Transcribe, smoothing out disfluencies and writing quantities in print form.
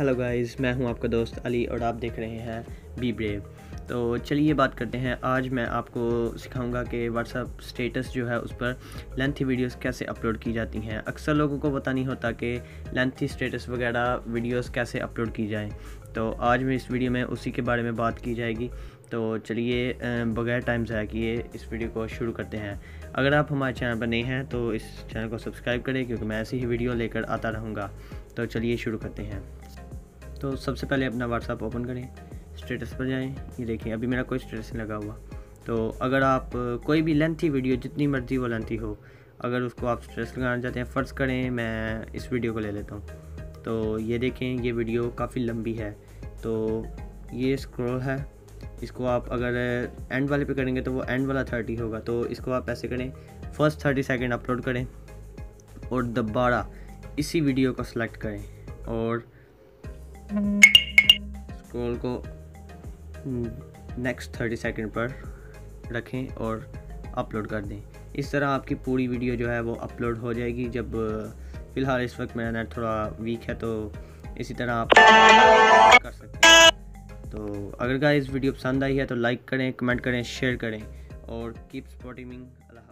Hello guys, मैं हूं आपका दोस्त अली और आप देख रहे हैं बी ब्रेव। तो चलिए बात करते हैं। आज मैं आपको सिखाऊंगा कि व्हाट्सअप स्टेटस जो है उस पर लेंथी वीडियोस कैसे अपलोड की जाती हैं। अक्सर लोगों को पता नहीं होता कि लेंथी स्टेटस वगैरह वीडियोस कैसे अपलोड की जाएं। तो आज में इस वीडियो में उसी के बारे में बात की जाएगी। तो चलिए बगैर टाइम ज़ाया किए इस वीडियो को शुरू करते हैं। अगर आप हमारे चैनल पर नए हैं तो इस चैनल को सब्सक्राइब करें, क्योंकि मैं ऐसी ही वीडियो लेकर आता रहूँगा। तो चलिए शुरू करते हैं। तो सबसे पहले अपना व्हाट्सअप ओपन करें, स्टेटस पर जाएं। ये देखें, अभी मेरा कोई स्टेटस नहीं लगा हुआ। तो अगर आप कोई भी लेंथी वीडियो, जितनी मर्ज़ी वो लेंथी हो, अगर उसको आप स्टेटस लगाना चाहते हैं, फ़र्ज़ करें मैं इस वीडियो को ले लेता हूँ। तो ये देखें, ये वीडियो काफ़ी लंबी है। तो ये स्क्रॉल है, इसको आप अगर एंड वाले पे करेंगे तो वो एंड वाला 30 होगा। तो इसको आप ऐसे करें, फर्स्ट 30 सेकेंड अपलोड करें और दोबारा इसी वीडियो को सिलेक्ट करें और स्क्रॉल को नेक्स्ट 30 सेकंड पर रखें और अपलोड कर दें। इस तरह आपकी पूरी वीडियो जो है वो अपलोड हो जाएगी। जब फ़िलहाल इस वक्त मेरा नेट थोड़ा वीक है, तो इसी तरह आप कर सकते हैं। तो अगर गाइस वीडियो पसंद आई है तो लाइक करें, कमेंट करें, शेयर करें और कीप सपोर्टिंग मी।